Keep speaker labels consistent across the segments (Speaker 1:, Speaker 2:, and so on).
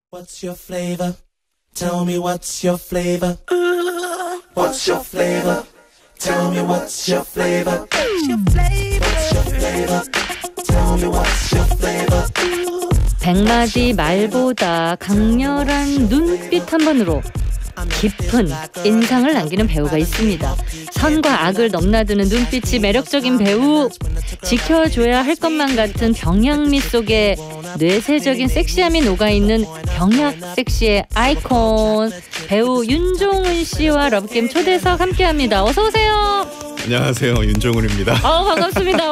Speaker 1: What's your flavor? Tell me what's your flavor? What's your flavor? Tell me what's your flavor? What's your flavor? What's your flavor? Tell me what's your flavor?
Speaker 2: 백마디 말보다 강렬한 눈빛 한 번으로 깊은 인상을 남기는 배우가 있습니다. 선과 악을 넘나드는 눈빛이 매력적인 배우, 지켜줘야 할 것만 같은 병양미 속에 뇌세적인 섹시함이 녹아있는 병약 섹시의 아이콘 배우 윤종훈 씨와 러브게임 초대석 함께합니다. 어서 오세요.
Speaker 3: 안녕하세요, 윤종훈입니다.
Speaker 2: 반갑습니다.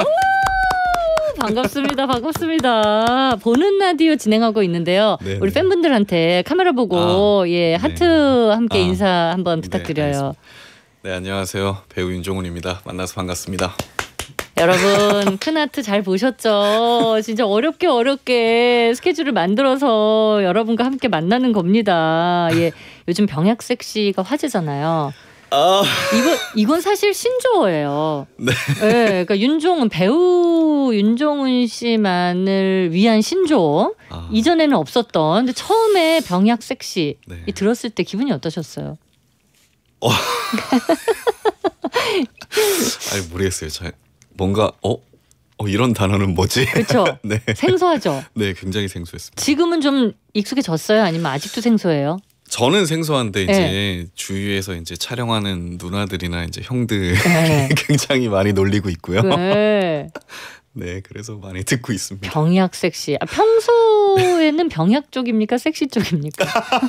Speaker 2: 반갑습니다. 보는 라디오 진행하고 있는데요. 네네. 우리 팬분들한테 카메라 보고 하트 함께 인사 한번 부탁드려요.
Speaker 3: 네, 안녕하세요. 배우 윤종훈입니다. 만나서 반갑습니다.
Speaker 2: 여러분 큰 하트 잘 보셨죠? 진짜 어렵게 스케줄을 만들어서 여러분과 함께 만나는 겁니다. 요즘 병약 섹시가 화제잖아요. 이건 사실 신조어예요.
Speaker 3: 네.
Speaker 2: 그러니까 배우 윤종훈 씨만을 위한 신조어. 이전에는 없었던. 근데 처음에 병약 섹시 들었을 때 기분이 어떠셨어요?
Speaker 3: 아니 모르겠어요. 뭔가 이런 단어는 뭐지?
Speaker 2: 그렇죠.
Speaker 3: 네.
Speaker 2: 생소하죠.
Speaker 3: 네, 굉장히 생소했습니다.
Speaker 2: 지금은 좀 익숙해졌어요? 아니면 아직도 생소해요?
Speaker 3: 저는 생소한데 이제 주위에서 이제 촬영하는 누나들이나 이제 형들 굉장히 많이 놀리고 있고요. 네, 그래서 많이 듣고 있습니다.
Speaker 2: 병약 섹시. 평소에는 병약 쪽입니까? 섹시 쪽입니까?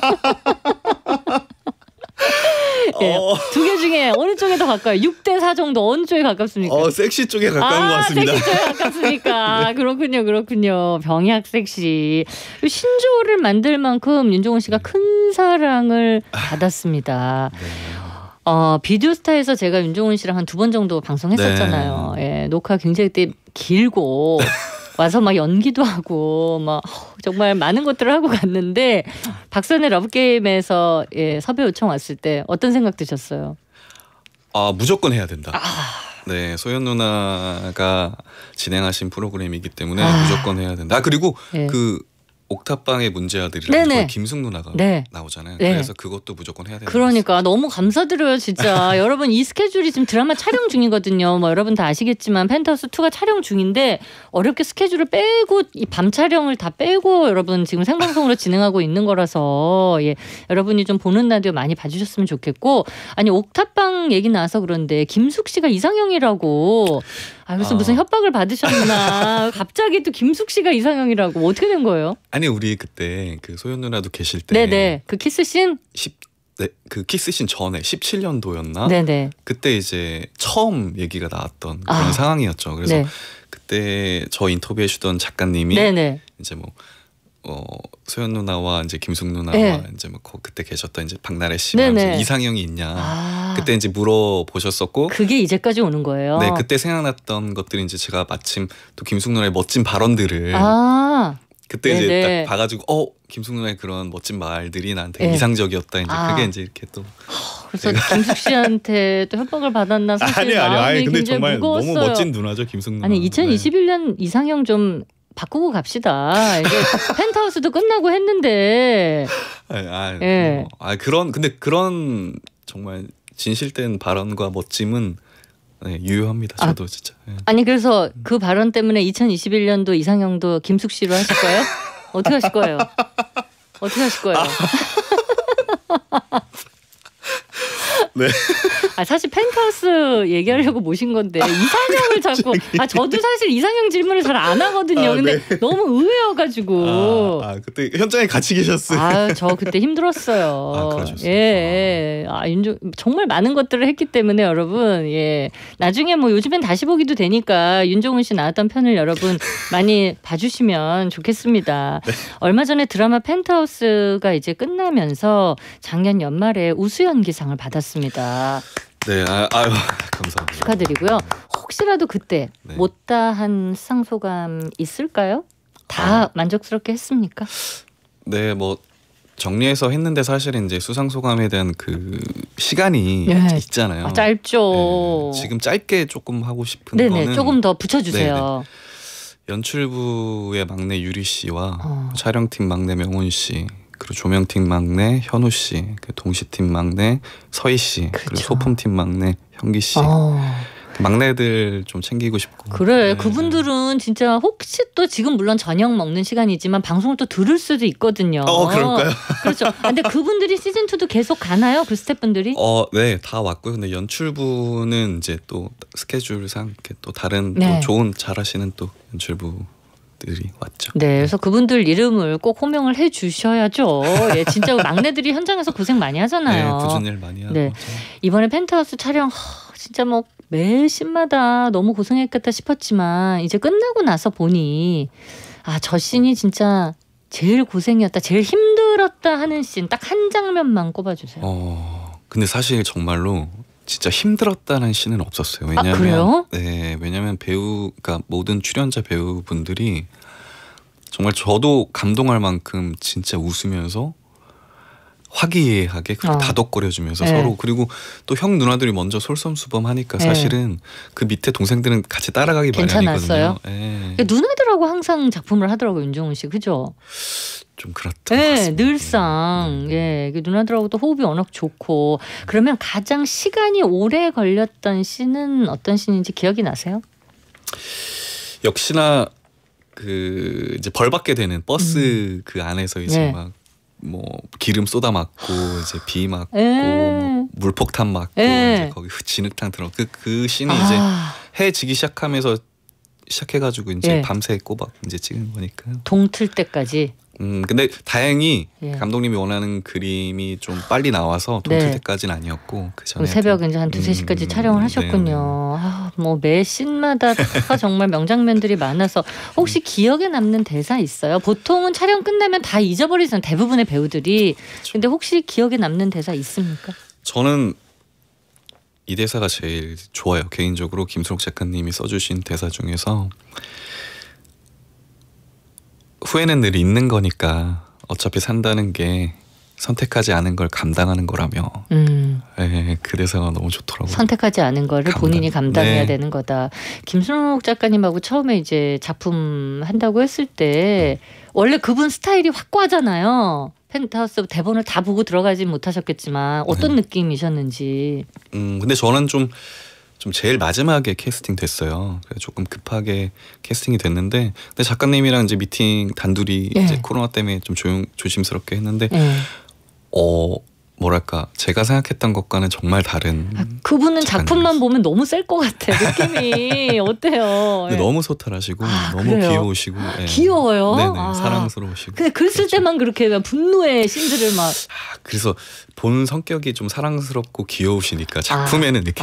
Speaker 2: 두 개 중에 어느 쪽에 더 가까워요? 6대4 정도 어느 쪽에 가깝습니까?
Speaker 3: 섹시 쪽에 가까운 것 같습니다.
Speaker 2: 섹시 쪽에 가깝습니까? 네. 그렇군요. 병약 섹시. 신조어를 만들 만큼 윤종훈 씨가 큰 사랑을 받았습니다. 비디오스타에서 제가 윤종훈 씨랑 한 2번 정도 방송했었잖아요. 녹화 굉장히 그때 길고 와서 막 연기도 하고 막 정말 많은 것들을 하고 갔는데 박선의 러브게임에서 섭외 요청 왔을 때 어떤 생각 드셨어요?
Speaker 3: 무조건 해야 된다. 네, 소연 누나가 진행하신 프로그램이기 때문에 무조건 해야 된다. 그리고 그 옥탑방의 문제아들이라는 김숙 누나가 나오잖아요. 그래서 그것도 무조건 해야 된다.
Speaker 2: 그러니까 너무 감사드려요, 진짜. 여러분 이 스케줄이 지금 드라마 촬영 중이거든요. 여러분 다 아시겠지만 펜트하우스 2가 촬영 중인데 어렵게 스케줄을 빼고 이 밤 촬영을 다 빼고 여러분 지금 생방송으로 진행하고 있는 거라서 여러분이 좀 보는 라디오 많이 봐주셨으면 좋겠고 아니 옥탑방 얘기 나와서 그런데 김숙 씨가 이상형이라고 그래서 무슨 협박을 받으셨나 갑자기 또 김숙 씨가 이상형이라고 어떻게 된 거예요?
Speaker 3: 아니 우리 그때 그 소연 누나도 계실 때
Speaker 2: 그 키스씬?
Speaker 3: 그 키스씬 전에 17년도였나?
Speaker 2: 네네.
Speaker 3: 그때 이제 처음 얘기가 나왔던 그런 상황이었죠. 그래서 그때 저 인터뷰해 주던 작가님이 이제 소연 누나와 이제 김숙 누나와 이제 그때 계셨던 이제 박나래 씨와 이상형이 있냐 그때 이제 물어보셨었고
Speaker 2: 그게 이제까지 오는 거예요.
Speaker 3: 네, 그때 생각났던 것들이 이제 제가 마침 또 김숙 누나의 멋진 발언들을 그때 이제 딱 봐가지고 김숙 누나의 그런 멋진 말들이 나한테 이상적이었다. 이제 그게 이제 이렇게 또
Speaker 2: 그래서 김숙 씨한테 또 협박을 받았나 사실 마음이
Speaker 3: 근데
Speaker 2: 굉장히
Speaker 3: 정말
Speaker 2: 무거웠어요.
Speaker 3: 너무 멋진 누나죠, 김숙 누나.
Speaker 2: 아니 2021년 이상형 좀 바꾸고 갑시다. 이제 펜트하우스도 끝나고 했는데.
Speaker 3: 근데 그런 정말 진실된 발언과 멋짐은 유효합니다. 저도 진짜.
Speaker 2: 아니 그래서 그 발언 때문에 2021년도 이상형도 김숙 씨로 하실 거예요? 어떻게 하실 거예요?
Speaker 3: 네.
Speaker 2: 사실 펜트하우스 얘기하려고 모신 건데 이상형을 자꾸 저도 사실 이상형 질문을 잘 안 하거든요. 근데 너무 의외여가지고.
Speaker 3: 그때 현장에 같이 계셨어요.
Speaker 2: 저 그때 힘들었어요.
Speaker 3: 그러셨어요.
Speaker 2: 정말 많은 것들을 했기 때문에 여러분 나중에 요즘엔 다시 보기도 되니까 윤종훈 씨 나왔던 편을 여러분 많이 봐주시면 좋겠습니다. 얼마 전에 드라마 펜트하우스가 이제 끝나면서 작년 연말에 우수연기상을 받았습니다.
Speaker 3: 네, 감사합니다.
Speaker 2: 축하드리고요. 혹시라도 그때 못다한 수상 소감 있을까요? 다 만족스럽게 했습니까?
Speaker 3: 네, 정리해서 했는데 사실은 이제 수상 소감에 대한 그 시간이 있잖아요.
Speaker 2: 짧죠.
Speaker 3: 지금 짧게 조금 하고 싶은 거는
Speaker 2: 조금 더 붙여주세요.
Speaker 3: 연출부의 막내 유리 씨와 촬영팀 막내 명훈 씨 그리고 조명팀 막내 현우 씨, 그 동시팀 막내 서희 씨, 그렇죠. 그리고 소품팀 막내 현기 씨. 막내들 좀 챙기고 싶고.
Speaker 2: 그래, 네. 그분들은 진짜 혹시 또 지금 물론 저녁 먹는 시간이지만 방송을 또 들을 수도 있거든요.
Speaker 3: 그럴까요?
Speaker 2: 그렇죠. 근데 그분들이 시즌 2도 계속 가나요? 그 스태프분들이?
Speaker 3: 네, 다 왔고요. 근데 연출부는 이제 또 스케줄상 이렇게 또 다른
Speaker 2: 네.
Speaker 3: 또 좋은 잘하시는 또 연출부들이 왔죠.
Speaker 2: 네, 그래서 그분들 이름을 꼭 호명을 해주셔야죠. 예, 진짜 막내들이 현장에서 고생 많이 하잖아요.
Speaker 3: 네, 굳은 일 많이 하고.
Speaker 2: 네. 이번에 펜트하우스 촬영 진짜 뭐 매 씬마다 너무 고생했겠다 싶었지만 이제 끝나고 나서 보니 저 씬이 진짜 제일 고생이었다, 제일 힘들었다 하는 씬 딱 한 장면만 꼽아주세요.
Speaker 3: 근데 사실 정말로 진짜 힘들었다는 씬은 없었어요. 왜냐면
Speaker 2: 그래요?
Speaker 3: 네, 왜냐면 그러니까 모든 출연자 배우분들이 정말 저도 감동할 만큼 진짜 웃으면서 화기애애하게 다독거려주면서
Speaker 2: 네.
Speaker 3: 서로, 그리고 또 형 누나들이 먼저 솔선수범하니까 사실은 그 밑에 동생들은 같이 따라가기 마련이거든요.
Speaker 2: 괜찮았어요?
Speaker 3: 네.
Speaker 2: 누나들하고 항상 작품을 하더라고요, 윤종훈 씨. 그죠?
Speaker 3: 좀 그렇다.
Speaker 2: 네, 늘상 예, 누나들하고 또 호흡이 워낙 좋고. 그러면 가장 시간이 오래 걸렸던 씬은 어떤 씬인지 기억이 나세요?
Speaker 3: 역시나 그 이제 벌 받게 되는 버스 그 안에서 이제 막 뭐 기름 쏟아 맞고 이제 비 맞고 뭐 물폭탄 맞고 이제 거기 진흙탕 들어 그 씬이 이제 해 지기 시작해가지고 이제 밤새 꼬박 이제 찍은 거니까요.
Speaker 2: 동틀 때까지.
Speaker 3: 근데 다행히 감독님이 원하는 그림이 좀 빨리 나와서 동틀 때까지는 아니었고 그 전에
Speaker 2: 새벽 이제 한 2-3시까지 촬영을 하셨군요. 뭐 매 씬마다 다 정말 명장면들이 많아서 혹시 기억에 남는 대사 있어요? 보통은 촬영 끝나면 다 잊어버리잖아요, 대부분의 배우들이. 그렇죠. 근데 혹시 기억에 남는 대사 있습니까?
Speaker 3: 저는 이 대사가 제일 좋아요. 개인적으로 김순옥 작가님이 써주신 대사 중에서 후회는 늘 있는 거니까 어차피 산다는 게 선택하지 않은 걸 감당하는 거라며. 네, 그 대사가 너무 좋더라고요.
Speaker 2: 선택하지 않은 거를 본인이 감당해야 되는 거다. 김순옥 작가님하고 처음에 이제 작품 한다고 했을 때 원래 그분 스타일이 확고하잖아요. 펜트하우스 대본을 다 보고 들어가진 못하셨겠지만 어떤 느낌이셨는지.
Speaker 3: 근데 저는 좀 제일 마지막에 캐스팅 됐어요. 그래서 조금 급하게 캐스팅이 됐는데, 근데 작가님이랑 이제 미팅 단둘이 이제 코로나 때문에 좀 조심스럽게 했는데, 뭐랄까 제가 생각했던 것과는 정말 다른.
Speaker 2: 그분은 작품만 보면 너무 셀 것 같아. 느낌이 어때요?
Speaker 3: 근데 너무 소탈하시고 너무
Speaker 2: 그래요?
Speaker 3: 귀여우시고.
Speaker 2: 귀여워요?
Speaker 3: 네네, 사랑스러우시고.
Speaker 2: 근데 글 쓸 때만 그렇게 분노의 씬들을 막.
Speaker 3: 그래서 본 성격이 좀 사랑스럽고 귀여우시니까 작품에는 이렇게.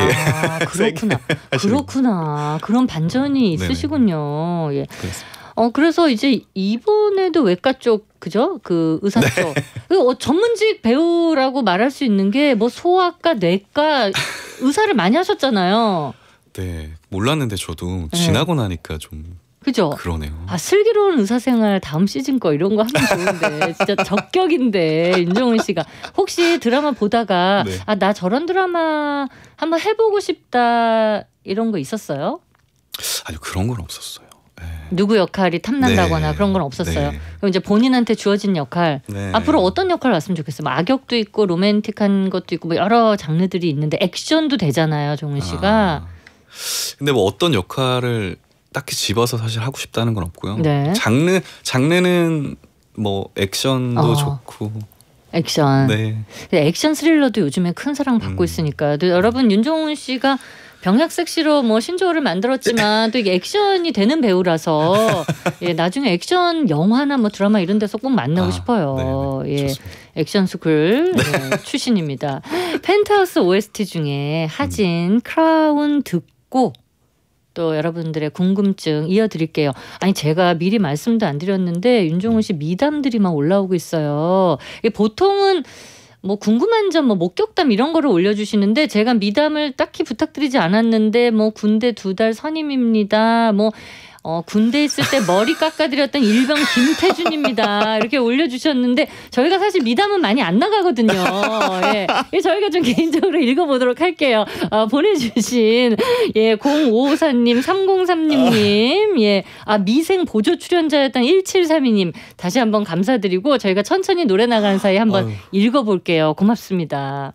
Speaker 2: 그렇구나. 그런 반전이 있으시군요. 예. 그래서 이제 이번에도 외과 쪽, 그죠? 그 의사 쪽. 전문직 배우라고 말할 수 있는 게 뭐 소아과, 뇌과 의사를 많이 하셨잖아요.
Speaker 3: 네, 몰랐는데 저도 지나고 나니까 좀.
Speaker 2: 그죠?
Speaker 3: 그러네요.
Speaker 2: 슬기로운 의사생활 다음 시즌 거 이런 거 하면 좋은데 진짜 적격인데 윤종훈 씨가 혹시 드라마 보다가 나 저런 드라마 한번 해보고 싶다 이런 거 있었어요?
Speaker 3: 아니요, 그런 건 없었어요.
Speaker 2: 누구 역할이 탐난다거나 그런 건 없었어요. 그럼 이제 본인한테 주어진 역할 앞으로 어떤 역할 왔으면 좋겠어요? 뭐 악역도 있고 로맨틱한 것도 있고 뭐 여러 장르들이 있는데 액션도 되잖아요, 종훈 씨가.
Speaker 3: 근데 뭐 어떤 역할을 딱히 집어서 사실 하고 싶다는 건 없고요. 장르는 뭐 액션도 좋고.
Speaker 2: 액션. 액션 스릴러도 요즘에 큰 사랑 받고 있으니까. 여러분 윤종훈 씨가 병약 섹시로 뭐 신조어를 만들었지만 또 이게 액션이 되는 배우라서 나중에 액션 영화나 뭐 드라마 이런 데서 꼭 만나고 싶어요. 액션 스쿨 출신입니다. 펜트하우스 OST 중에 하진 크라운 듣고 또 여러분들의 궁금증 이어드릴게요. 아니 제가 미리 말씀도 안 드렸는데 윤종훈 씨 미담들이 막 올라오고 있어요. 보통은 뭐 궁금한 점, 뭐 목격담 이런 거를 올려주시는데 제가 미담을 딱히 부탁드리지 않았는데 뭐 군대 2달 선임입니다. 뭐 군대 있을 때 머리 깎아드렸던 일병 김태준입니다. 이렇게 올려주셨는데 저희가 사실 미담은 많이 안 나가거든요. 예. 저희가 좀 개인적으로 읽어보도록 할게요. 보내주신 0554님, 3036님, 미생 보조 출연자였던 1732님 다시 한번 감사드리고 저희가 천천히 노래 나가는 사이 한번 읽어볼게요. 고맙습니다.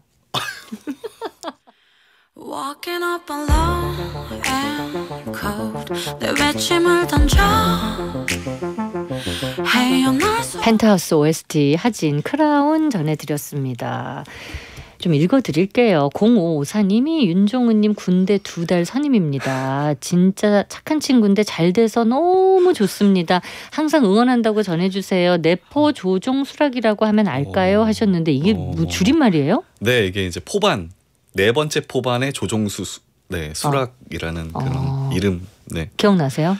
Speaker 4: Walking up alone and cold 내 외침을 던져
Speaker 2: 펜트하우스 OST 하진 크라운 전해드렸습니다. 좀 읽어드릴게요. 0554님이 윤종은님 군대 2달 선임입니다. 진짜 착한 친구인데 잘 돼서 너무 좋습니다. 항상 응원한다고 전해주세요. 내포 조종 수락이라고 하면 알까요? 하셨는데 이게 뭐 줄임말이에요?
Speaker 3: 네, 이게 이제 포반. 네 번째 포반의 조종수 수락이라는 그런 이름. 네.
Speaker 2: 기억나세요?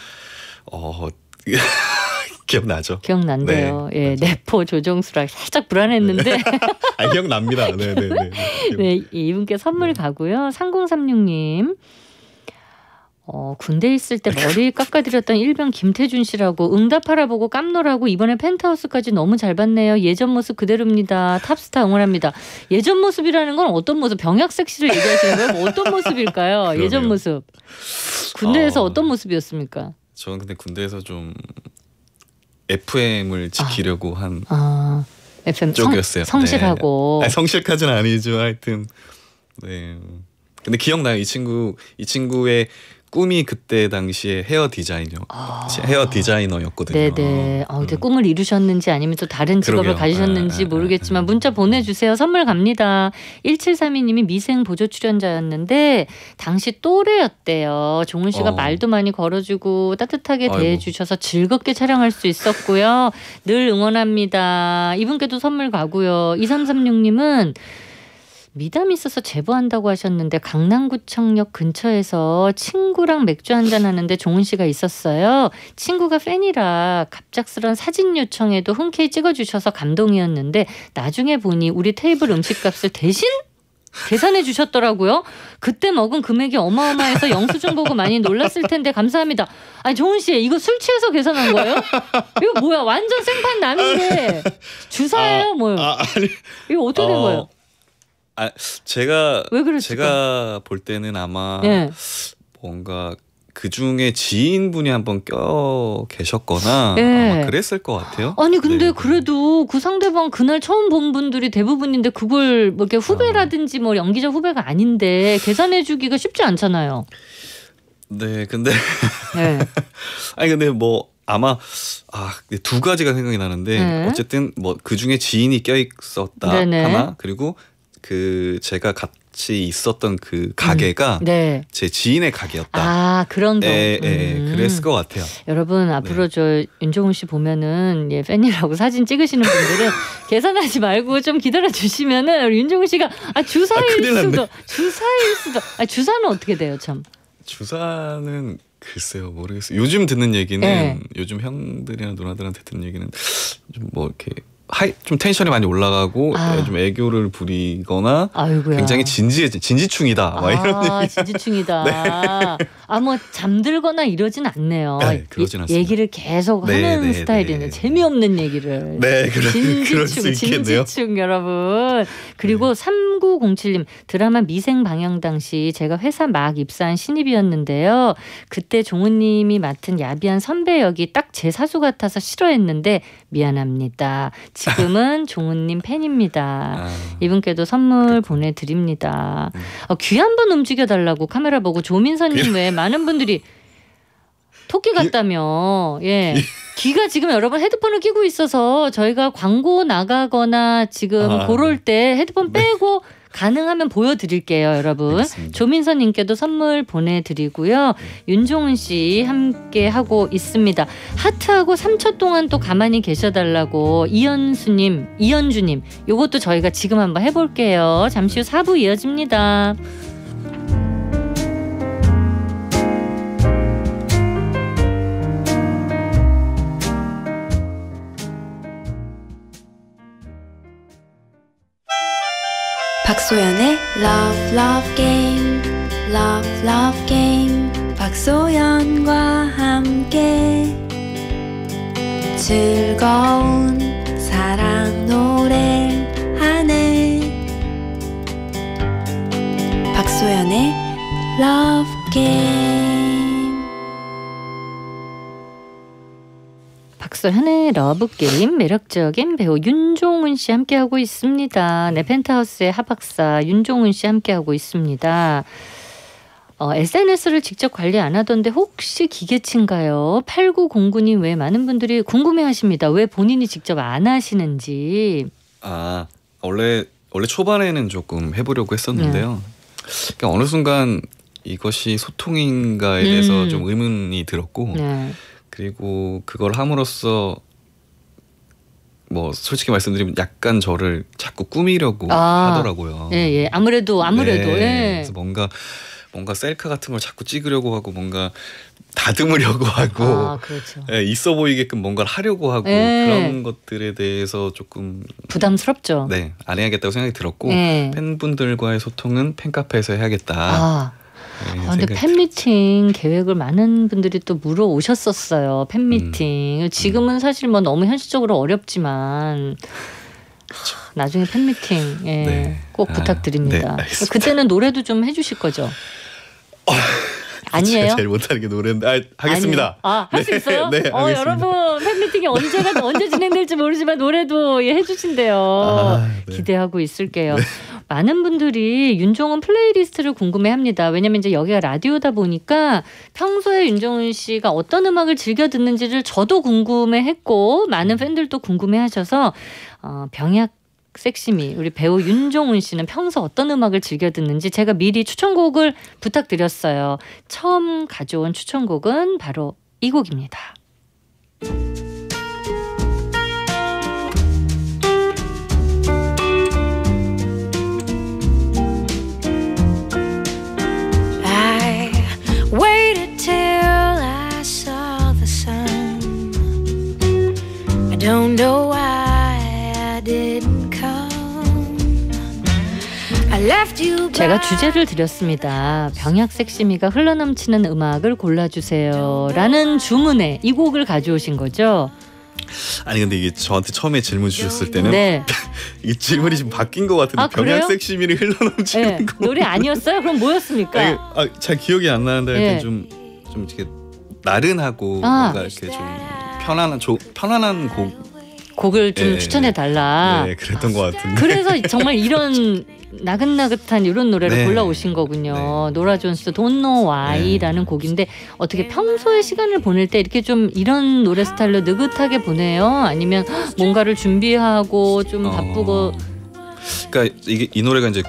Speaker 3: 기억나죠.
Speaker 2: 기억난대요. 네, 내포 조종 수락 살짝 불안했는데.
Speaker 3: 기억납니다. 네네네.
Speaker 2: 네, 이분께 선물 가고요. 3036님. 군대 있을 때 머리 깎아드렸던 일병 김태준 씨라고 응답하라 보고 깜놀하고 이번에 펜트하우스까지 너무 잘 봤네요. 예전 모습 그대로입니다. 탑스타 응원합니다. 예전 모습이라는 건 어떤 모습? 병약 섹시를 얘기하시는 거예요? 뭐 어떤 모습일까요? 예전 모습. 군대에서 어떤 모습이었습니까?
Speaker 3: 저는 근데 군대에서 좀 FM을 지키려고 한
Speaker 2: FM
Speaker 3: 쪽이었어요.
Speaker 2: 성실하고.
Speaker 3: 네. 성실까지는 아니죠. 하여튼 네. 근데 기억나요. 이 친구의 꿈이 그때 당시에 헤어 디자이너였거든요.
Speaker 2: 네네. 근데 꿈을 이루셨는지 아니면 또 다른 직업을 가지셨는지 모르겠지만 문자 보내주세요. 선물 갑니다. 1732님이 미생 보조 출연자였는데 당시 또래였대요. 종은 씨가 말도 많이 걸어주고 따뜻하게 대해주셔서 즐겁게 촬영할 수 있었고요. 늘 응원합니다. 이분께도 선물 가고요. 2336님은 미담이 있어서 제보한다고 하셨는데 강남구청역 근처에서 친구랑 맥주 한잔 하는데 종은 씨가 있었어요. 친구가 팬이라 갑작스런 사진 요청에도 흔쾌히 찍어주셔서 감동이었는데 나중에 보니 우리 테이블 음식값을 대신 계산해 주셨더라고요. 그때 먹은 금액이 어마어마해서 영수증 보고 많이 놀랐을 텐데 감사합니다. 아니 종은 씨 이거 술 취해서 계산한 거예요? 이거 뭐야 완전 생판 남인데 주사예요 뭐요?
Speaker 3: 아니,
Speaker 2: 이거 어떻게 된 거예요?
Speaker 3: 제가 볼 때는 아마 뭔가 그 중에 지인분이 한번 껴 계셨거나 아마 그랬을 것 같아요.
Speaker 2: 아니 근데 그래도 그 상대방 그날 처음 본 분들이 대부분인데 그걸 뭐 이렇게 후배라든지 뭐 연기자 후배가 아닌데 계산해주기가 쉽지 않잖아요.
Speaker 3: 네, 근데 아니 근데 뭐 아마 두 가지가 생각이 나는데 어쨌든 뭐 그 중에 지인이 껴 있었다 하나 그리고 그 제가 같이 있었던 그 가게가 제 지인의 가게였다.
Speaker 2: 그런 거.
Speaker 3: 그랬을 것 같아요.
Speaker 2: 여러분 앞으로 저 윤종훈 씨 보면은 팬이라고 사진 찍으시는 분들은 계산하지 말고 좀 기다려 주시면은 윤종훈 씨가 주사일 수도. 주사는 어떻게 돼요, 참?
Speaker 3: 주사는 글쎄요 모르겠어요. 요즘 듣는 얘기는 요즘 형들이나 누나들한테 듣는 얘기는 좀 뭐 이렇게 좀 텐션이 많이 올라가고 좀 애교를 부리거나 굉장히 진지충이다. 막 이런 얘기.
Speaker 2: 진지충이다. 뭐 잠들거나 이러진 않네요.
Speaker 3: 네, 그러진 않습니다.
Speaker 2: 얘기를 계속 하는 스타일이네. 재미없는 얘기를.
Speaker 3: 네, 그럴 수 있겠네요.
Speaker 2: 진지충 여러분. 그리고 3907님 드라마 미생 방영 당시 제가 회사 막 입사한 신입이었는데요. 그때 종훈님이 맡은 야비한 선배 역이 딱 제 사수 같아서 싫어했는데 미안합니다. 지금은 종훈님 팬입니다. 이분께도 선물 보내드립니다. 귀 한번 움직여달라고 카메라 보고 조민선님 외에 많은 분들이 토끼 같다며. 귀가 지금 여러분 헤드폰을 끼고 있어서 저희가 광고 나가거나 지금 그럴 때 헤드폰 빼고 가능하면 보여드릴게요, 여러분. 알겠습니다. 조민선님께도 선물 보내드리고요. 윤종은 씨 함께 하고 있습니다. 하트하고 3초 동안 또 가만히 계셔달라고 이현주님, 요것도 저희가 지금 한번 해볼게요. 잠시 후 4부 이어집니다.
Speaker 4: 박소연의 Love Love Game, Love Love Game. 박소연과 함께 즐거운 사랑 노래하네. 박소연의 Love Game.
Speaker 2: 박소연의 러브게임, 매력적인 배우 윤종은 씨 함께하고 있습니다. 네, 펜트하우스의 하박사 윤종은 씨 함께하고 있습니다. SNS를 직접 관리 안 하던데 혹시 기계치인가요? 8909님 외에 많은 분들이 궁금해하십니다. 왜 본인이 직접 안 하시는지.
Speaker 3: 원래 초반에는 조금 해보려고 했었는데요. 그러니까 어느 순간 이것이 소통인가에 대해서 좀 의문이 들었고, 그리고 그걸 함으로써 뭐 솔직히 말씀드리면 약간 저를 자꾸 꾸미려고 하더라고요.
Speaker 2: 예. 아무래도. 예.
Speaker 3: 그래서 뭔가 셀카 같은 걸 자꾸 찍으려고 하고 뭔가 다듬으려고 하고
Speaker 2: 그렇죠.
Speaker 3: 예, 있어 보이게끔 뭔가를 하려고 하고 그런 것들에 대해서 조금
Speaker 2: 부담스럽죠.
Speaker 3: 네, 안 해야겠다고 생각이 들었고 팬분들과의 소통은 팬카페에서 해야겠다.
Speaker 2: 근데 팬미팅 계획을 많은 분들이 또 물어오셨었어요. 팬미팅. 지금은 사실 뭐 너무 현실적으로 어렵지만 나중에 팬미팅 꼭 부탁드립니다. 그때는 노래도 좀 해주실 거죠? 아니에요?
Speaker 3: 제가 제일 못하는 게 노래인데 하겠습니다.
Speaker 2: 할 수 있어요?
Speaker 3: 네, 알겠습니다.
Speaker 2: 여러분 팬미팅이 언제 진행될지 모르지만 노래도 해주신대요. 기대하고 있을게요. 많은 분들이 윤종은 플레이리스트를 궁금해합니다. 왜냐면 이제 여기가 라디오다 보니까 평소에 윤종은 씨가 어떤 음악을 즐겨 듣는지를 저도 궁금해했고 많은 팬들도 궁금해하셔서 병약 섹시미 우리 배우 윤종은 씨는 평소 어떤 음악을 즐겨 듣는지 제가 미리 추천곡을 부탁드렸어요. 처음 가져온 추천곡은 바로 이 곡입니다.
Speaker 4: I waited till I saw the sun. I don't know why I didn't.
Speaker 2: 제가 주제를 드렸습니다. 병약 섹시미가 흘러넘치는 음악을 골라주세요 라는 주문에 이 곡을 가져오신 거죠?
Speaker 3: 아니 근데 이게 저한테 처음에 질문 주셨을 때는 이 질문이 지금 바뀐 것 같은데 병약 섹시미를 흘러넘치는 거
Speaker 2: 노래 아니었어요? 그럼 뭐였습니까?
Speaker 3: 잘 기억이 안 나는데 좀 이렇게 나른하고 뭔가 이렇게 좀 편안한
Speaker 2: 곡을 좀 추천해달라.
Speaker 3: 네, 그랬던 것 같은데.
Speaker 2: 그래서 정말 이런 나긋나긋한 이런 노래를 골라오신 거군요. 노라 존스 Don't Know Why라는 곡인데 어떻게 평소에 시간을 보낼 때 이렇게 좀 이런 노래 스타일로 느긋하게 보내요? 아니면 뭔가를 준비하고 좀 바쁘고?
Speaker 3: 그러니까 이 노래가 이제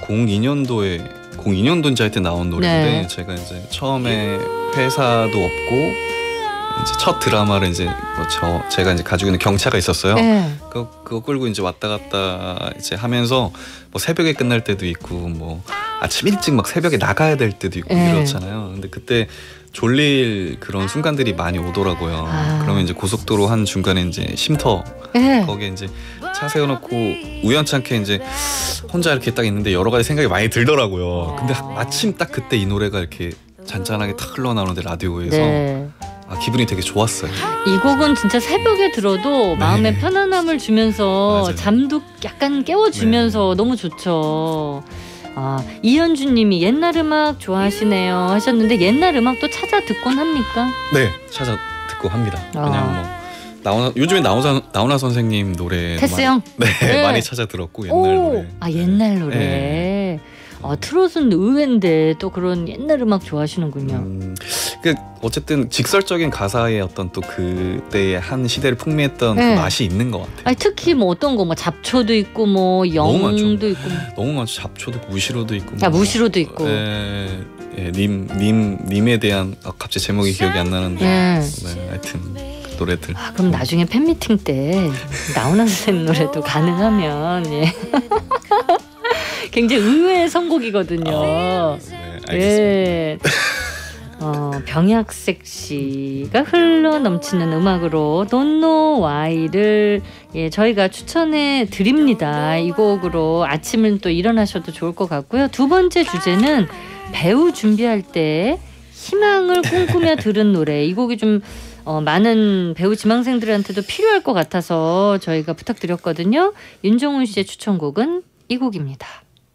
Speaker 3: 02년도인지 할 때 나온 노래인데 제가 이제 처음에 회사도 없고 이제 첫 드라마를 이제 제가 이제 가지고 있는 경차가 있었어요. 그거 끌고 이제 왔다 갔다 이제 하면서 뭐 새벽에 끝날 때도 있고 뭐 아침 일찍 막 새벽에 나가야 될 때도 있고 이렇잖아요. 근데 그때 졸릴 그런 순간들이 많이 오더라고요. 그러면 이제 고속도로 한 중간에 이제 쉼터 거기에 이제 차 세워놓고 우연찮게 이제 혼자 이렇게 딱 있는데 여러 가지 생각이 많이 들더라고요. 근데 마침 딱 그때 이 노래가 이렇게 잔잔하게 탁 흘러나오는데 라디오에서 기분이 되게 좋았어요.
Speaker 2: 이 곡은 진짜 새벽에 들어도 마음에 편안함을 주면서 잠도 약간 깨워주면서 너무 좋죠. 이현주님이 옛날 음악 좋아하시네요 하셨는데 옛날 음악도 찾아 듣곤 합니까?
Speaker 3: 네, 찾아 듣고 합니다. 그냥 뭐 요즘에 나훈아 선생님 노래
Speaker 2: 테스 형?
Speaker 3: 많이 찾아 들었고 옛날 노래.
Speaker 2: 옛날 노래. 트롯은 의외인데 또 그런 옛날 음악 좋아하시는군요.
Speaker 3: 어쨌든 직설적인 가사의 어떤 또 그때의 한 시대를 풍미했던 그 맛이 있는 것 같아요.
Speaker 2: 특히 뭐 어떤 거 뭐 잡초도 있고 뭐 영도 있고
Speaker 3: 너무 많죠. 잡초도 있고 무시로도 있고.
Speaker 2: 무시로도 있고.
Speaker 3: 님에 대한 갑자기 제목이 기억이 안 나는데. 하여튼 노래들.
Speaker 2: 그럼 나중에 팬미팅 때 나훈아 선생님 노래도 가능하면 굉장히 의외의 선곡이거든요.
Speaker 3: 알겠습니다.
Speaker 2: 병약 섹시가 흘러넘치는 음악으로 Don't Know Why를 저희가 추천해 드립니다. 이 곡으로 아침은 또 일어나셔도 좋을 것 같고요. 두 번째 주제는 배우 준비할 때 희망을 꿈꾸며 들은 노래. 이 곡이 좀 많은 배우 지망생들한테도 필요할 것 같아서 저희가 부탁드렸거든요. 윤종훈 씨의 추천곡은 이 곡입니다.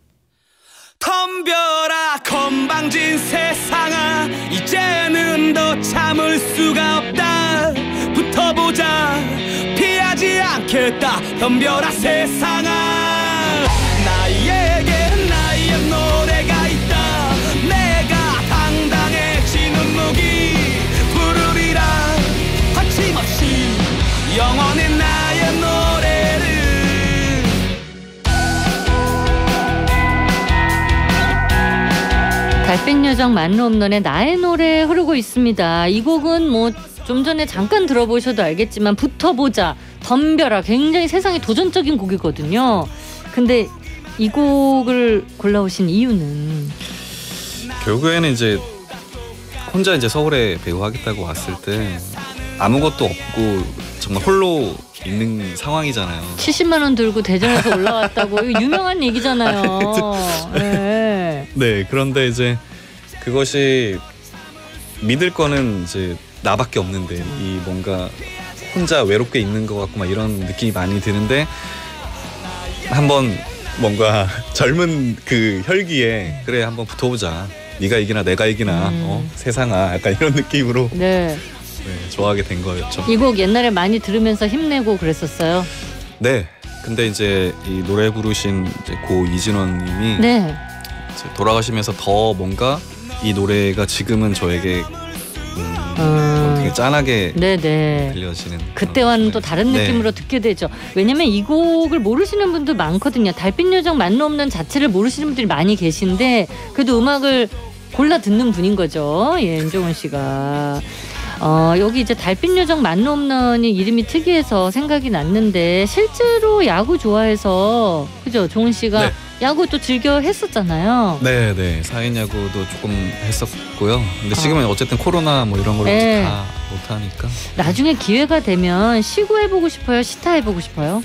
Speaker 1: 덤벼라 건방진 세상아 이제는 더 참을 수가 없다 붙어보자 피하지 않겠다 덤벼라 세상아 나에게 나의 노래가 있다 내가 당당해지는 무기 부르리라 거침없이 영원히 나의 노래를
Speaker 2: 달빛 요정 만루홈런의 나의 노래 흐르고 있습니다. 이 곡은 뭐 좀 전에 잠깐 들어보셔도 알겠지만 붙어보자, 덤벼라 굉장히 세상에 도전적인 곡이거든요. 근데 이 곡을 골라오신 이유는?
Speaker 3: 결국에는 이제 혼자 이제 서울에 배우 하겠다고 왔을 때 아무것도 없고 정말 홀로 있는 상황이잖아요.
Speaker 2: 70만 원 들고 대전에서 올라왔다고 이거 유명한 얘기잖아요. 네.
Speaker 3: 네, 그런데 이제 그것이 믿을 거는 이제 나밖에 없는데 이 뭔가 혼자 외롭게 있는 것 같고 막 이런 느낌이 많이 드는데 한번 뭔가 젊은 그 혈기에 그래 한번 붙어보자. 네가 이기나 내가 이기나 세상아 약간 이런 느낌으로 네, 좋아하게 된 거였죠.
Speaker 2: 이 곡 옛날에 많이 들으면서 힘내고 그랬었어요.
Speaker 3: 네. 근데 이제 이 노래 부르신 이제 고 이진원님이
Speaker 2: 네.
Speaker 3: 이제 돌아가시면서 더 뭔가 이 노래가 지금은 저에게 되게 짠하게
Speaker 2: 네네.
Speaker 3: 들려지는
Speaker 2: 그때와는 또 다른 느낌으로 듣게 되죠. 왜냐면 이 곡을 모르시는 분도 많거든요. 달빛 요정 만루홈런 자체를 모르시는 분들이 많이 계신데 그래도 음악을 골라 듣는 분인 거죠. 예, 윤종훈 씨가. 여기 이제 달빛 요정 만루홈런이 이름이 특이해서 생각이 났는데 실제로 야구 좋아해서 그죠? 종훈 씨가 네. 야구 또 즐겨 했었잖아요.
Speaker 3: 네. 4인 야구도 조금 했었고요. 근데 지금은 어쨌든 코로나 뭐 이런 걸로 다 못하니까.
Speaker 2: 나중에 기회가 되면 시구 해보고 싶어요? 시타 해보고 싶어요?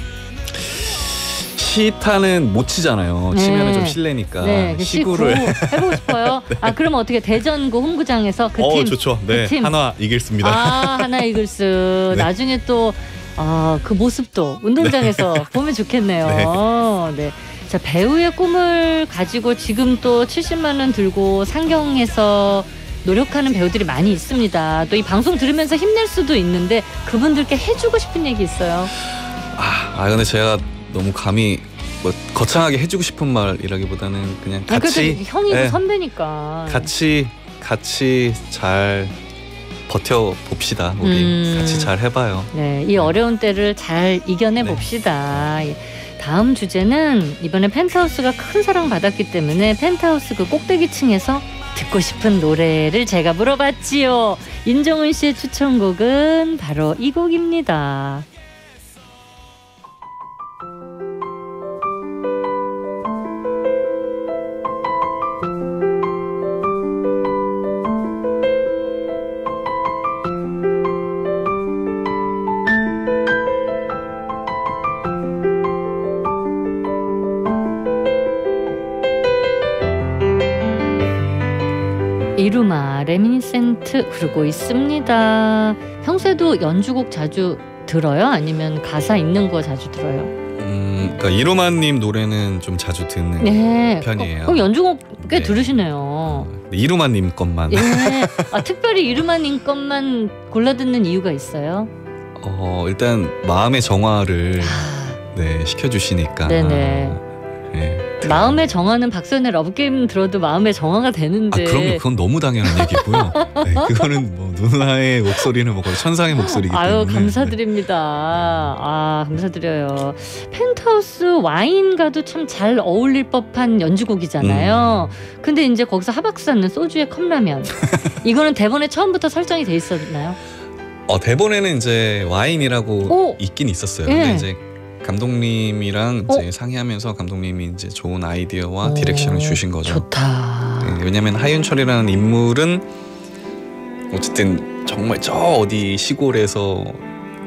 Speaker 3: 시타는 못 치잖아요. 치면은 좀 실례니까.
Speaker 2: 네,
Speaker 3: 시구를
Speaker 2: 해보고 싶어요. 네. 그럼 어떻게 대전구 홈구장에서 그 팀?
Speaker 3: 좋죠. 네, 그 팀. 하나 이글스입니다.
Speaker 2: 하나 이글스. 네. 나중에 또 그 모습도 운동장에서 보면 좋겠네요. 네. 자, 배우의 꿈을 가지고 지금 또 70만 원 들고 상경해서 노력하는 배우들이 많이 있습니다. 또 이 방송 들으면서 힘낼 수도 있는데 그분들께 해주고 싶은 얘기 있어요.
Speaker 3: 근데 제가 너무 감히 뭐 거창하게 해주고 싶은 말이라기보다는 그냥 같이
Speaker 2: 형이고 선배니까
Speaker 3: 같이 잘 버텨봅시다. 우리 같이 잘 해봐요.
Speaker 2: 네, 이 어려운 때를 잘 이겨내 봅시다. 다음 주제는 이번에 펜트하우스가 큰 사랑 받았기 때문에 펜트하우스 그 꼭대기층에서 듣고 싶은 노래를 제가 물어봤지요. 윤종훈 씨의 추천곡은 바로 이 곡입니다. 이루마 레미니센트 흐르고 있습니다. 평소에도 연주곡 자주 들어요? 아니면 가사 있는 거 자주 들어요?
Speaker 3: 그러니까 이루마님 노래는 좀 자주 듣는 편이에요.
Speaker 2: 그럼 연주곡 꽤 들으시네요.
Speaker 3: 이루마님 것만.
Speaker 2: 특별히 이루마님 것만 골라 듣는 이유가 있어요?
Speaker 3: 일단 마음의 정화를 시켜주시니까.
Speaker 2: 네네. 마음의 정화는 박소연의 러브게임 들어도 마음의 정화가 되는데.
Speaker 3: 그럼요. 그건 너무 당연한 얘기고요. 그거는 뭐 누나의 목소리는 뭐 거의 천상의 목소리이기 때문에.
Speaker 2: 감사드립니다. 감사드려요. 펜트하우스 와인과도 참 잘 어울릴 법한 연주곡이잖아요. 근데 이제 거기서 하박스 않는 소주의 컵라면. 이거는 대본에 처음부터 설정이 돼 있었나요?
Speaker 3: 대본에는 이제 와인이라고 있긴 있었어요. 근데 이제 감독님이랑 이제 상의하면서 감독님이 이제 좋은 아이디어와 디렉션을 주신 거죠.
Speaker 2: 좋다.
Speaker 3: 왜냐하면 하윤철이라는 인물은 어쨌든 정말 저 어디 시골에서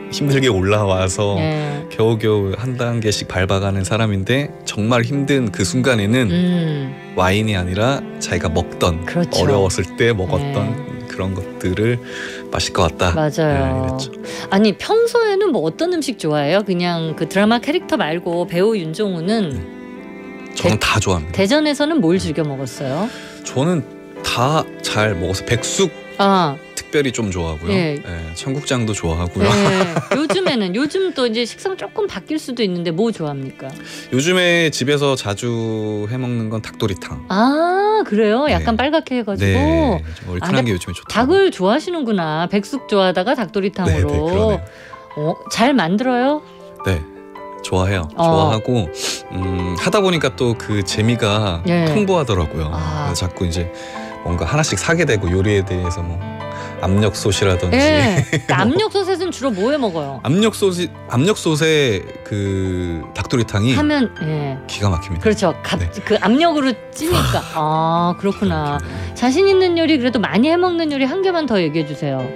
Speaker 3: 힘들게 올라와서 겨우겨우 한 단계씩 밟아가는 사람인데 정말 힘든 그 순간에는 와인이 아니라 자기가 먹던
Speaker 2: 그렇죠.
Speaker 3: 어려웠을 때 먹었던 그런 것들을 마실 것 같다.
Speaker 2: 맞아요.
Speaker 3: 그랬죠.
Speaker 2: 아니 평소에는 뭐 어떤 음식 좋아해요? 그냥 그 드라마 캐릭터 말고 배우 윤종우는
Speaker 3: 저는 다 좋아합니다.
Speaker 2: 대전에서는 뭘 즐겨 먹었어요?
Speaker 3: 저는 다 잘 먹어서 백숙 특별히 좀 좋아하고요. 청국장도 좋아하고요.
Speaker 2: 요즘 또 이제 식성 조금 바뀔 수도 있는데 뭐 좋아합니까?
Speaker 3: 요즘에 집에서 자주 해먹는 건 닭도리탕.
Speaker 2: 아 그래요? 약간 빨갛게 해가지고.
Speaker 3: 네, 얼큰한 게 요즘에 좋다.
Speaker 2: 닭을 좋아하시는구나. 백숙 좋아하다가 닭도리탕으로. 잘 만들어요?
Speaker 3: 네. 좋아해요. 좋아하고 하다 보니까 또 그 재미가 풍부하더라고요. 그래서 자꾸 이제 뭔가 하나씩 사게 되고 요리에 대해서 뭐 압력솥이라든지.
Speaker 2: 압력솥에는 주로 뭐 해 먹어요?
Speaker 3: 압력솥에 그 닭도리탕이
Speaker 2: 하면
Speaker 3: 기가 막힙니다.
Speaker 2: 그렇죠. 그 압력으로 찌니까. 아 그렇구나. 자신 있는 요리 그래도 많이 해 먹는 요리 한 개만 더 얘기해 주세요.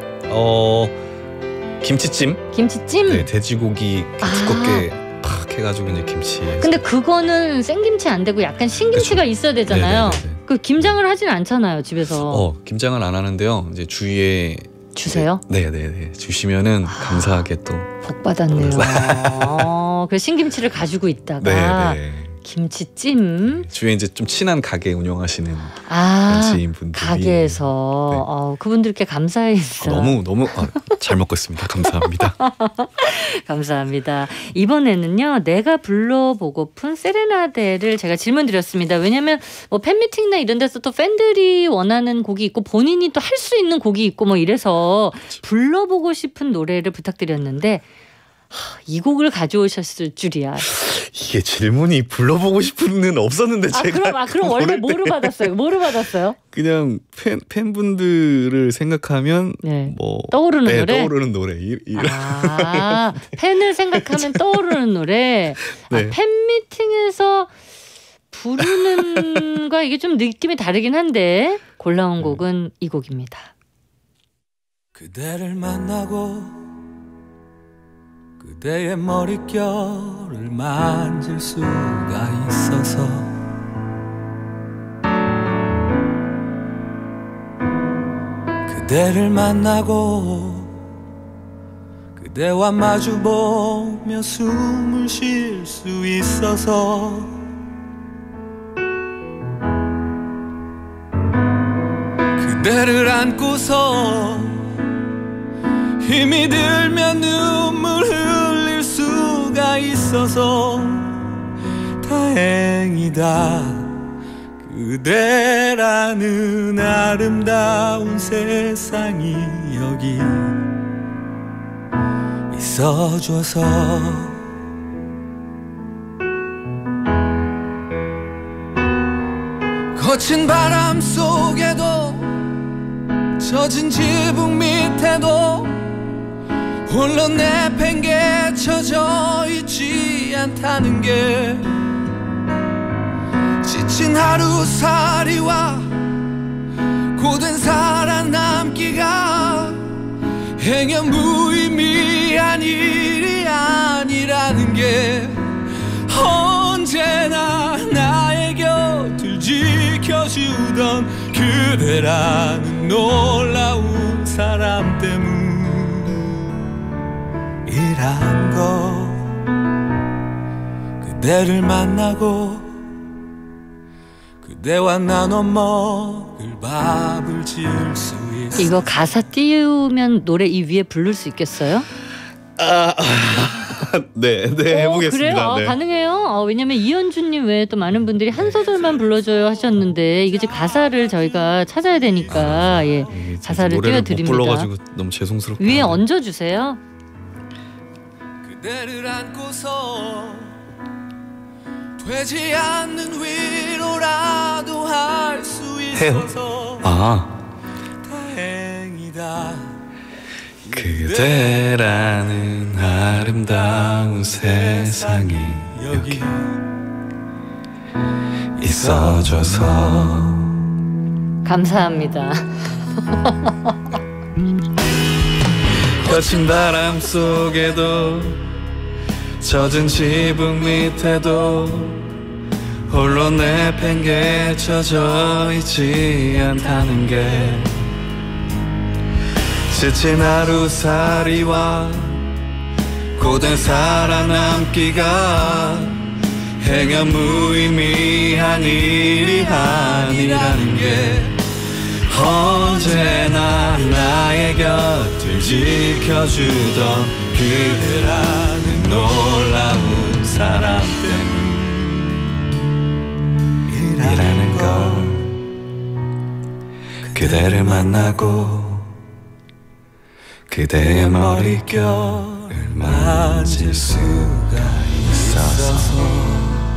Speaker 3: 김치찜?
Speaker 2: 네,
Speaker 3: 돼지고기 두껍게 팍 해가지고 이제 김치.
Speaker 2: 근데 그거는 생김치 안 되고 약간 신김치가 그쵸? 있어야 되잖아요. 그 김장을 하진 않잖아요, 집에서.
Speaker 3: 김장을 안 하는데요. 이제 주위에
Speaker 2: 주세요?
Speaker 3: 네. 주시면은 감사하게 또
Speaker 2: 복 받았네요. 그 신김치를 가지고 있다가 김치찜.
Speaker 3: 주위에 이제 좀 친한 가게 운영하시는 지인분들이
Speaker 2: 가게에서 그분들께 감사의 인사.
Speaker 3: 너무 잘 먹고 있습니다. 감사합니다.
Speaker 2: 감사합니다. 이번에는요 내가 불러보고픈 세레나데를 제가 질문 드렸습니다. 왜냐하면 뭐 팬미팅이나 이런 데서 또 팬들이 원하는 곡이 있고 본인이 또 할 수 있는 곡이 있고 뭐 이래서 불러보고 싶은 노래를 부탁드렸는데 이 곡을 가져오셨을 줄이야.
Speaker 3: 이게 질문이 불러보고 싶은는 없었는데 제가
Speaker 2: 그럼 원래 뭐로 받았어요?
Speaker 3: 그냥 팬분들을 생각하면 뭐
Speaker 2: 떠오르는 노래.
Speaker 3: 떠오르는 노래.
Speaker 2: 팬을 생각하면 떠오르는 노래. 팬미팅에서 부르는 거 이게 좀 느낌이 다르긴 한데 골라온 곡은 이 곡입니다.
Speaker 1: 그대를 만나고 그대의 머릿결을 만질 수가 있어서 그대를 만나고 그대와 마주보며 숨을 쉴 수 있어서 그대를 안고서 힘이 들면 눈물 흘릴 수가 있어서 다행이다. 그대라는 아름다운 세상이 여기 있어줘서 거친 바람 속에도 젖은 지붕 밑에도 홀로 내팽개쳐져 있지 않다는 게 지친 하루살이와 고된 살아남기가 행여 무의미한 일이 아니라는 게 언제나 나의 곁을 지켜주던 그대라는 놀라운 사람 때문이란 거. 그대를 만나고 그대와 나눠 먹을 밥을 지을 수 있어.
Speaker 2: 이거 가사 띄우면 노래 이 위에 부를 수 있겠어요?
Speaker 3: 네, 해보겠습니다.
Speaker 2: 그래요?
Speaker 3: 네.
Speaker 2: 가능해요? 왜냐면 이현주님 외에 또 많은 분들이 한 소절만 불러줘요 하셨는데 이게 가사를 저희가 찾아야 되니까 가사를 띄워드립니다.
Speaker 3: 못 불러가지고 너무 죄송스럽고
Speaker 2: 위에 얹어주세요.
Speaker 1: 그대를 안고서 되지 않는 위로라도 할 수 있어서 다행이다.
Speaker 3: 그대라는 아름다운 세상이 여기 있어줘서
Speaker 2: 감사합니다.
Speaker 3: 거친 바람 속에도 젖은 지붕 밑에도 홀로 내팽개쳐져 있지 않다는 게 지친 하루살이와 고된 살아남기가 행여 무의미한 일이 아니라는 게 언제나 나의 곁을 지켜주던 그대라는 놀라운 사람 때문이라는 걸 그대를 만나고 그대의 머릿결을 맞을 수가 있어서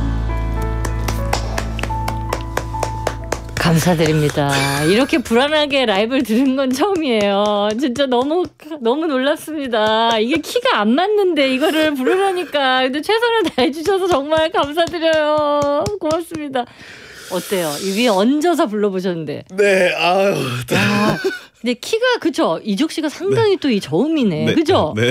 Speaker 2: 감사드립니다. 이렇게 불안하게 라이브를 들은 건 처음이에요. 진짜 너무 놀랐습니다. 이게 키가 안 맞는데 이거를 부르려니까 근데 최선을 다해주셔서 정말 감사드려요. 고맙습니다. 어때요? 이 위에 얹어서 불러보셨는데.
Speaker 3: 네, 아유.
Speaker 2: 야, 근데 키가 그쵸? 이적 씨가 상당히 네. 또 이 저음이네.
Speaker 3: 네,
Speaker 2: 그죠?
Speaker 3: 네.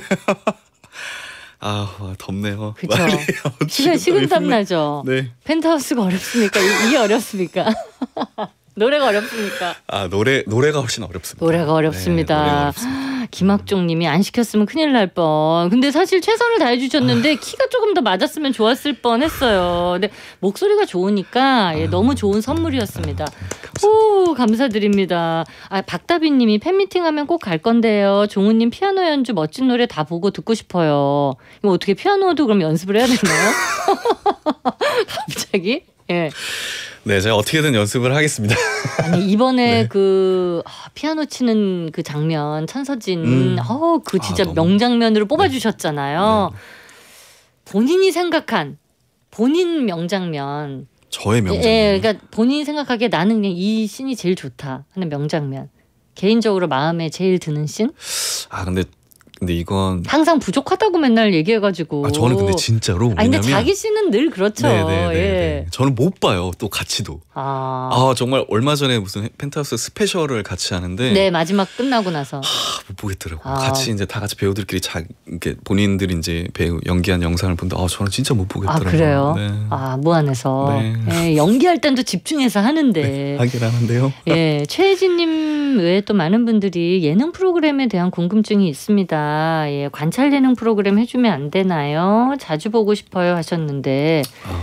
Speaker 3: 아 덥네요.
Speaker 2: 그쵸. 식은땀 나죠.
Speaker 3: 네.
Speaker 2: 펜트하우스가 어렵습니까? 이게 어렵습니까? 노래가 어렵습니까?
Speaker 3: 아 노래가 훨씬 어렵습니다.
Speaker 2: 노래가 어렵습니다.
Speaker 3: 네, 노래가 어렵습니다.
Speaker 2: 김학종님이 안 시켰으면 큰일 날 뻔. 근데 사실 최선을 다해주셨는데 키가 조금 더 맞았으면 좋았을 뻔했어요. 근데 목소리가 좋으니까 너무 좋은 선물이었습니다. 오 감사드립니다. 아 박다비님이 팬미팅하면 꼭 갈 건데요. 종우님 피아노 연주 멋진 노래 다 보고 듣고 싶어요. 이거 어떻게 피아노도 그럼 연습을 해야 되나요? 갑자기? 예.
Speaker 3: 네, 제가 어떻게든 연습을 하겠습니다.
Speaker 2: 아니 이번에
Speaker 3: 네.
Speaker 2: 그 피아노 치는 그 장면 천서진, 그 진짜 명장면으로 뽑아주셨잖아요.
Speaker 3: 네.
Speaker 2: 본인이 생각한 본인 명장면.
Speaker 3: 저의 명장면.
Speaker 2: 예, 그러니까 본인이 생각하기에 나는 그냥 이 씬이 제일 좋다 하는 명장면. 개인적으로 마음에 제일 드는 씬?
Speaker 3: 아 근데 이건
Speaker 2: 항상 부족하다고 맨날 얘기해가지고.
Speaker 3: 아 저는 근데 진짜로.
Speaker 2: 아니 근데 자기 씨는 늘 그렇죠.
Speaker 3: 네네네.
Speaker 2: 예.
Speaker 3: 저는 못 봐요. 또 같이도. 아 정말 얼마 전에 무슨 펜트하우스 스페셜을 같이 하는데.
Speaker 2: 네 마지막 끝나고 나서.
Speaker 3: 못 보겠더라고요. 같이 이제 다 같이 배우들끼리 이렇게 본인들이 이제 배우 연기한 영상을 본데 저는 진짜 못 보겠더라고요.
Speaker 2: 아 그래요?
Speaker 3: 네.
Speaker 2: 아 무안해서.
Speaker 3: 네.
Speaker 2: 예, 연기할 땐도 집중해서 하는데.
Speaker 3: 네, 하긴 하는데요.
Speaker 2: 예, 최혜진님 외에 또 많은 분들이 예능 프로그램에 대한 궁금증이 있습니다. 예, 관찰 예능 프로그램 해주면 안 되나요? 자주 보고 싶어요 하셨는데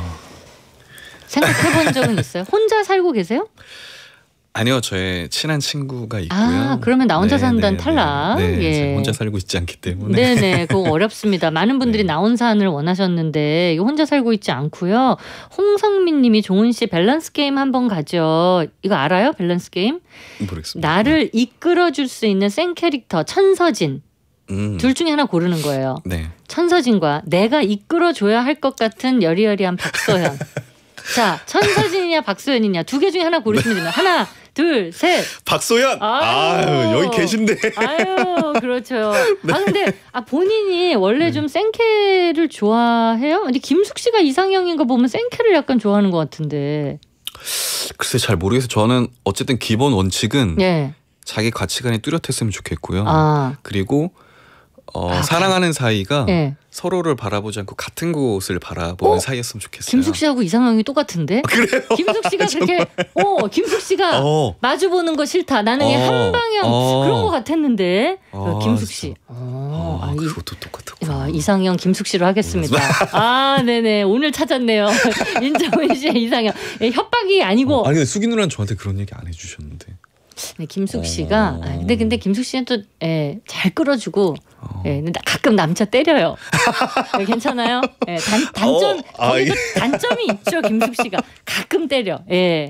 Speaker 2: 생각해본 적은 있어요? 혼자 살고 계세요?
Speaker 3: 아니요, 저의 친한 친구가 있고요.
Speaker 2: 아, 그러면 나 혼자 산다는 탈락.
Speaker 3: 네,
Speaker 2: 예.
Speaker 3: 혼자 살고 있지 않기 때문에.
Speaker 2: 네네, 그거 어렵습니다. 많은 분들이 나 혼산을 원하셨는데 혼자 살고 있지 않고요. 홍성민님이 종은 씨 밸런스 게임 한번 가죠. 이거 알아요? 밸런스 게임?
Speaker 3: 모르겠습니다.
Speaker 2: 나를 이끌어줄 수 있는 센 캐릭터 천서진. 둘 중에 하나 고르는 거예요.
Speaker 3: 네.
Speaker 2: 천서진과 내가 이끌어줘야 할 것 같은 여리여리한 박소연. 자, 천서진이냐 박소연이냐 두 개 중에 하나 고르시면 됩니다. 하나, 둘, 셋.
Speaker 3: 박소연. 아유 여기 계신데.
Speaker 2: 아유 그렇죠. 네. 아 근데 본인이 원래 좀 센캐를 좋아해요? 근데 김숙 씨가 이상형인 거 보면 센캐를 약간 좋아하는 것 같은데.
Speaker 3: 글쎄 잘 모르겠어요. 저는 어쨌든 기본 원칙은
Speaker 2: 예. 자기
Speaker 3: 가치관이 뚜렷했으면 좋겠고요. 그리고 사랑하는 사이가 서로를 바라보지 않고 같은 곳을 바라보는 사이였으면 좋겠어요.
Speaker 2: 김숙 씨하고 이상형이 똑같은데?
Speaker 3: 그래요?
Speaker 2: 김숙 씨가 그렇게 김숙 씨가 마주보는 거 싫다. 나는 한 방향 그런 거 같았는데 김숙 씨.
Speaker 3: 그것도 똑같았구나.
Speaker 2: 이상형 김숙 씨로 하겠습니다. 아, 네네. 오늘 찾았네요. 윤정은 씨의 이상형. 협박이 아니고.
Speaker 3: 아니 근데 수기 누나는 저한테 그런 얘기 안 해주셨는데.
Speaker 2: 네, 김숙 씨가 근데 김숙 씨는 또 잘 끌어주고 근데 가끔 남자 때려요. 괜찮아요? 단점 거기도 단점이 있죠. 김숙 씨가 가끔 때려.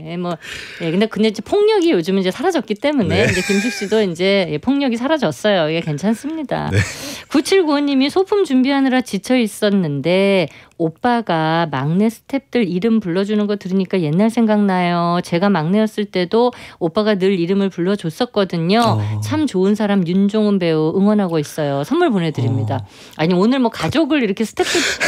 Speaker 2: 근데 이제 폭력이 요즘은 이제 사라졌기 때문에 이제 김숙 씨도 이제 폭력이 사라졌어요. 이게 괜찮습니다. 9795님이 소품 준비하느라 지쳐 있었는데 오빠가 막내 스탭들 이름 불러주는 거 들으니까 옛날 생각나요. 제가 막내였을 때도 오빠가 늘 이름을 불러줬었거든요. 참 좋은 사람 윤종은 배우 응원하고 있어요. 선물 보내드립니다. 아니 오늘 뭐 가족을 이렇게 스태프들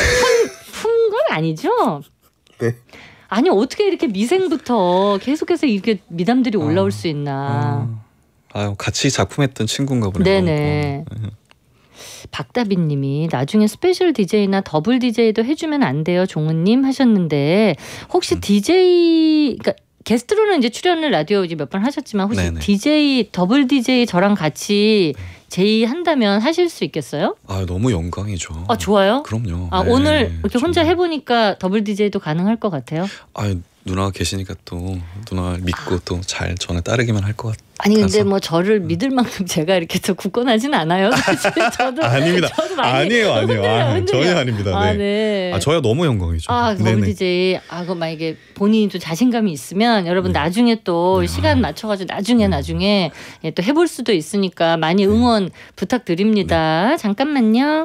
Speaker 2: 푼 건 아니죠?
Speaker 3: 네.
Speaker 2: 아니 어떻게 이렇게 미생부터 계속해서 이렇게 미담들이 올라올 수 있나?
Speaker 3: 아유, 같이 작품했던 친구인가 보네요.
Speaker 2: 네네. 박다빈님이 나중에 스페셜 DJ나 더블 DJ도 해주면 안 돼요, 종은님 하셨는데 혹시 DJ 그러니까 게스트로는 이제 출연을 라디오 이제 몇 번 하셨지만 혹시
Speaker 3: 네네.
Speaker 2: DJ 더블 DJ 저랑 같이 제의한다면 하실 수 있겠어요?
Speaker 3: 아, 너무 영광이죠.
Speaker 2: 아, 좋아요?
Speaker 3: 그럼요.
Speaker 2: 아,
Speaker 3: 네,
Speaker 2: 오늘 이렇게 혼자
Speaker 3: 정말.
Speaker 2: 해보니까 더블 DJ도 가능할 것 같아요?
Speaker 3: 아, 누나가 계시니까 또 누나 믿고 또 잘 전에 따르기만 할 것 같아서.
Speaker 2: 아니 근데 뭐 저를 믿을 만큼 제가 이렇게 또 굳건하진 않아요. 사실 저도
Speaker 3: 아닙니다.
Speaker 2: 저도 많이
Speaker 3: 아니에요.
Speaker 2: 흔들려요.
Speaker 3: 전혀 아닙니다.
Speaker 2: 아,
Speaker 3: 네.
Speaker 2: 네.
Speaker 3: 아, 저야 너무 영광이죠.
Speaker 2: 아, 더블 DJ. 아, 그 만약에 본인이 또 자신감이 있으면 여러분 나중에 또 시간 맞춰가지고 나중에 예, 또 해볼 수도 있으니까 많이 응원 부탁드립니다. 잠깐만요.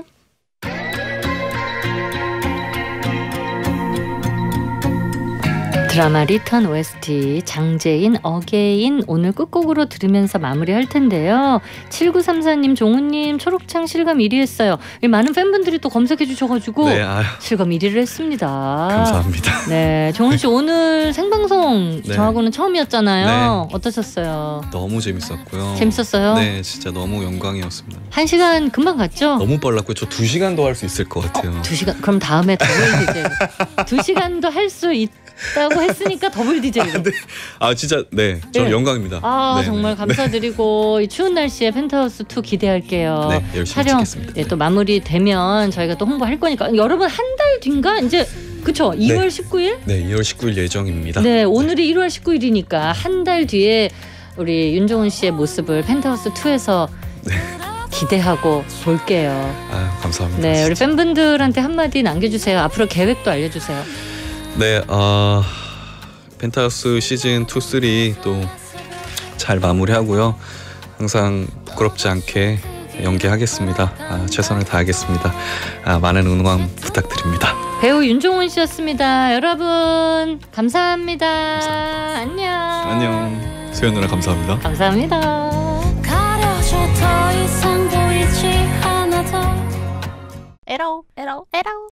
Speaker 2: 드라마 리턴 OST 장재인 어게인 오늘 끝곡으로 들으면서 마무리할 텐데요. 7934님 종우님 초록창 실감 1위 했어요. 많은 팬분들이 또 검색해 주셔가지고
Speaker 3: 네, 아유,
Speaker 2: 실감 1위를 했습니다.
Speaker 3: 감사합니다.
Speaker 2: 네, 종훈 씨 오늘 생방송
Speaker 3: 네.
Speaker 2: 저하고는 처음이었잖아요.
Speaker 3: 네.
Speaker 2: 어떠셨어요?
Speaker 3: 너무 재밌었고요.
Speaker 2: 재밌었어요?
Speaker 3: 네, 진짜 너무 영광이었습니다.
Speaker 2: 1시간 금방 갔죠?
Speaker 3: 너무 빨랐고요. 저 2시간도 할 수 있을 것 같아요.
Speaker 2: 2시간 그럼 다음에 더블 DJ 2시간도 할 수 있다고 했으니까 더블 DJ로.
Speaker 3: 네. 아, 진짜 네, 저
Speaker 2: 네.
Speaker 3: 영광입니다.
Speaker 2: 아,
Speaker 3: 네,
Speaker 2: 정말
Speaker 3: 네.
Speaker 2: 감사드리고 이 추운 날씨에 펜트하우스 2 기대할게요.
Speaker 3: 네, 열심히
Speaker 2: 촬영
Speaker 3: 찍겠습니다.
Speaker 2: 네, 또 마무리되면 저희가 또 홍보할 거니까 여러분 한 달 뒤인가 이제 그쵸? 2월 19일?
Speaker 3: 네, 2월 19일 예정입니다.
Speaker 2: 네, 오늘이 1월 19일이니까 한 달 뒤에 우리 윤종훈 씨의 모습을 펜트하우스 2에서 기대하고 볼게요.
Speaker 3: 아, 감사합니다.
Speaker 2: 네, 우리
Speaker 3: 진짜.
Speaker 2: 팬분들한테 한마디 남겨주세요. 앞으로 계획도 알려주세요.
Speaker 3: 네, 펜트하우스 시즌 2, 3 또 잘 마무리하고요. 항상 부끄럽지 않게 연기하겠습니다. 최선을 다하겠습니다. 많은 응원 부탁드립니다.
Speaker 2: 배우 윤종훈 씨였습니다. 여러분 감사합니다. 안녕.
Speaker 3: 안녕. 소연 누나 감사합니다.
Speaker 2: 감사합니다.
Speaker 4: 가려져 더 이상 보이지 않아도
Speaker 5: 에러